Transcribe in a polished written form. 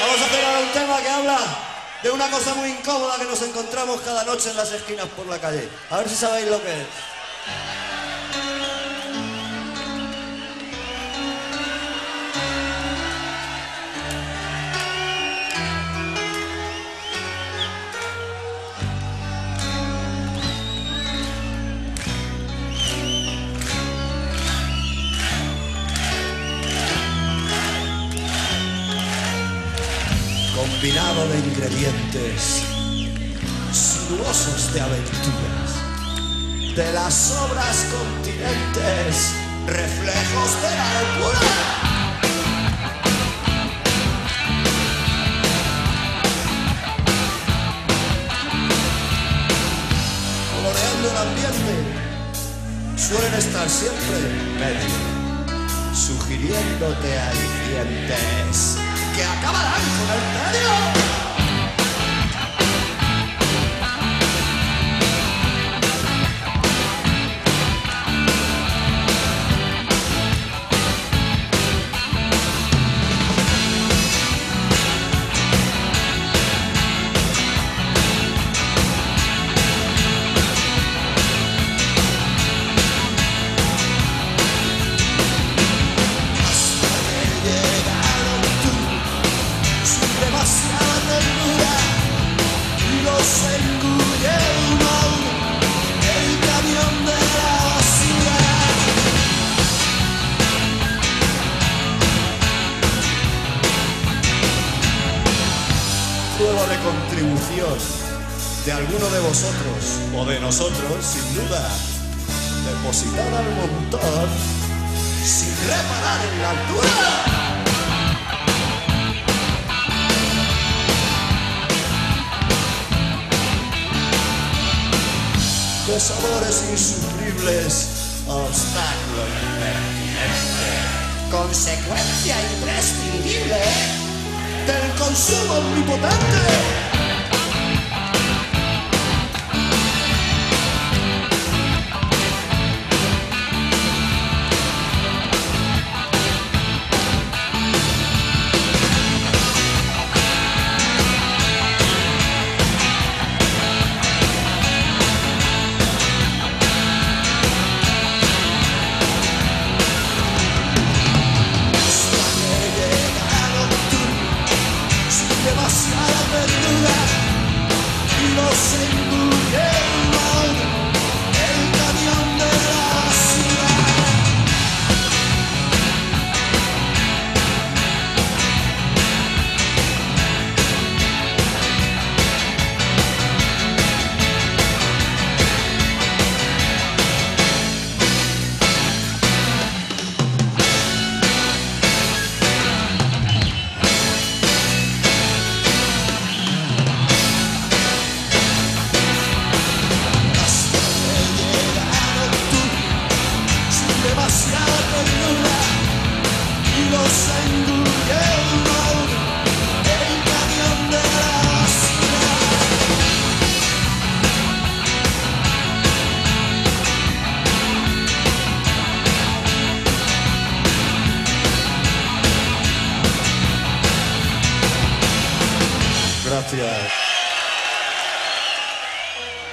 Vamos a hacer ahora un tema que habla de una cosa muy incómoda que nos encontramos cada noche en las esquinas por la calle. A ver si sabéis lo que es. Combinado de ingredientes sinuosos de aventuras, de las obras continentes, reflejos de la locura. Coloreando el ambiente, suelen estar siempre en medio, sugiriéndote alicientes que acabarán con el tedio. Prueba de contribución de alguno de vosotros o de nosotros, sin duda, depositada al montón sin reparar en la altura. De sabores insufribles, obstáculo impertinente, consecuencia imprescindible del consumo omnipotente. Demasiada ternura y los